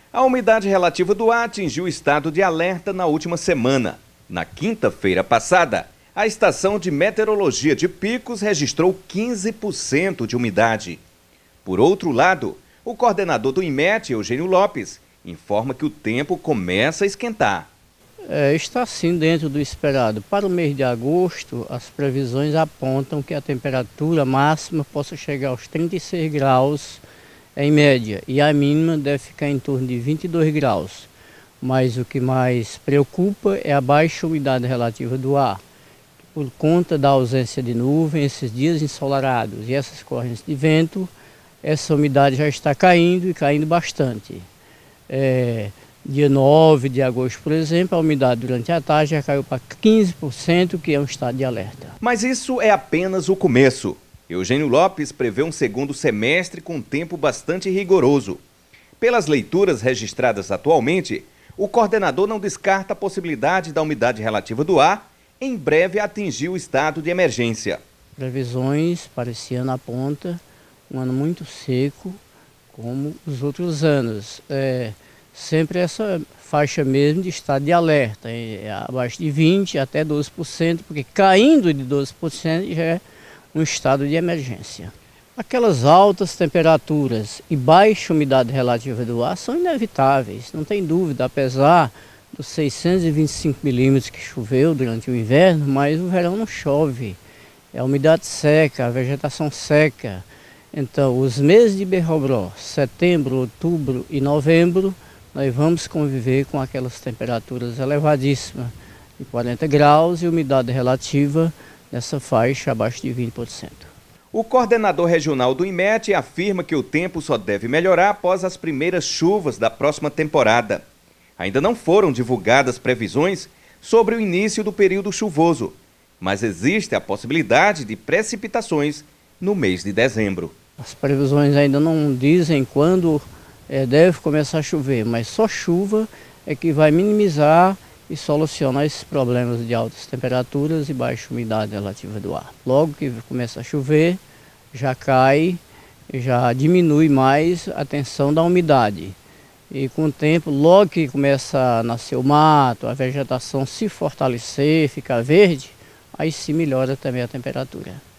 A umidade relativa do ar atingiu o estado de alerta na última semana. Na quinta-feira passada, a estação de meteorologia de Picos registrou 15% de umidade. Por outro lado, o coordenador do INMET, Eugênio Lopes, informa que o tempo começa a esquentar. Está sim dentro do esperado. Para o mês de agosto, as previsões apontam que a temperatura máxima possa chegar aos 36 graus em média e a mínima deve ficar em torno de 22 graus. Mas o que mais preocupa é a baixa umidade relativa do ar. Por conta da ausência de nuvem, esses dias ensolarados e essas correntes de vento, essa umidade já está caindo e caindo bastante. Dia 9 de agosto, por exemplo, a umidade durante a tarde já caiu para 15%, que é um estado de alerta. Mas isso é apenas o começo. Eugênio Lopes prevê um segundo semestre com tempo bastante rigoroso. Pelas leituras registradas atualmente, o coordenador não descarta a possibilidade da umidade relativa do ar em breve atingir o estado de emergência. Previsões para esse ano apontam um ano muito seco, como os outros anos. Sempre essa faixa mesmo de estado de alerta, abaixo de 20% até 12%, porque caindo de 12% já é um estado de emergência. Aquelas altas temperaturas e baixa umidade relativa do ar são inevitáveis, não tem dúvida, apesar dos 625 milímetros que choveu durante o inverno, mas o verão não chove, a umidade seca, a vegetação seca. Então, os meses de Berrobró, setembro, outubro e novembro, nós vamos conviver com aquelas temperaturas elevadíssimas, de 40 graus e umidade relativa nessa faixa abaixo de 20%. O coordenador regional do INMET afirma que o tempo só deve melhorar após as primeiras chuvas da próxima temporada. Ainda não foram divulgadas previsões sobre o início do período chuvoso, mas existe a possibilidade de precipitações no mês de dezembro. As previsões ainda não dizem quando deve começar a chover, mas só chuva é que vai minimizar e solucionar esses problemas de altas temperaturas e baixa umidade relativa do ar. Logo que começa a chover, já cai, já diminui mais a tensão da umidade. E com o tempo, logo que começa a nascer o mato, a vegetação se fortalecer, ficar verde, aí sim melhora também a temperatura.